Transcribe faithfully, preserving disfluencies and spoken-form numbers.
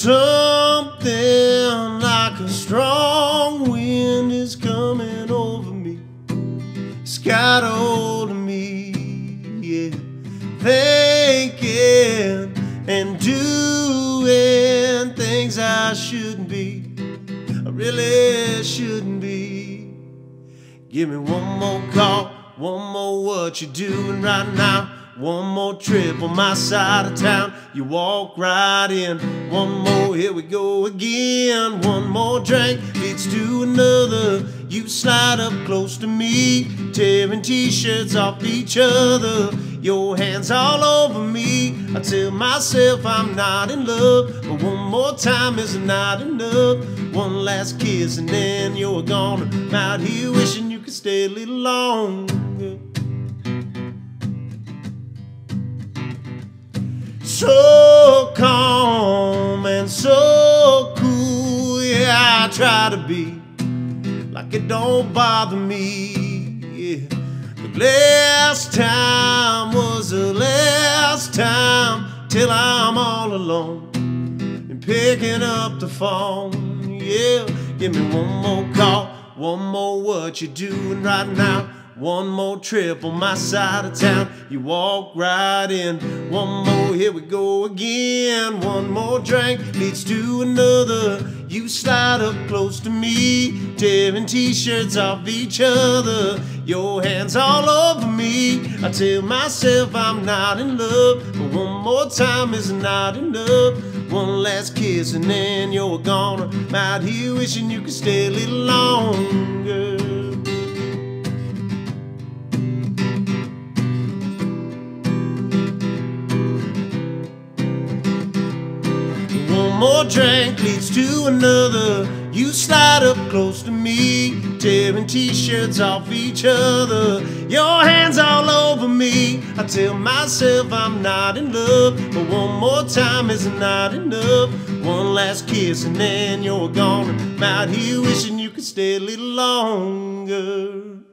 Something like a strong wind is coming over me. It's got a hold of me, yeah. Thinking and doing things I shouldn't be, I really shouldn't be. Give me one more call, one more what you doing right now. One more trip on my side of town, you walk right in. One more, here we go again. One more drink leads to another. You slide up close to me, tearing t-shirts off each other. Your hands all over me. I tell myself I'm not in love, but one more time is not enough. One last kiss and then you're gone. I'm out here wishing you could stay a little longer. So calm and so cool, yeah, I try to be like it don't bother me, yeah. But last time was the last time, till I'm all alone and picking up the phone, yeah. Give me one more call, one more what you doing right now. One more trip on my side of town, you walk right in. One more, here we go again. One more drink leads to another. You slide up close to me, tearing t-shirts off each other. Your hands all over me. I tell myself I'm not in love, but one more time is not enough. One last kiss and then you're gone. I'm out here wishing you could stay a little longer. One more drink leads to another. You slide up close to me, tearing t-shirts off each other. Your hands all over me. I tell myself I'm not in love, but one more time is not enough. One last kiss and then you're gone. I'm out here wishing you could stay a little longer.